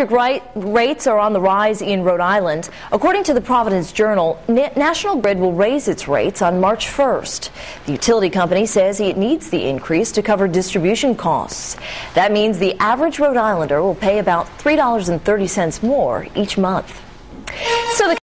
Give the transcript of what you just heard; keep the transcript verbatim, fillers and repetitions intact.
Electric rates are on the rise in Rhode Island. According to the Providence Journal, National Grid will raise its rates on March first. The utility company says it needs the increase to cover distribution costs. That means the average Rhode Islander will pay about three dollars and thirty cents more each month. So the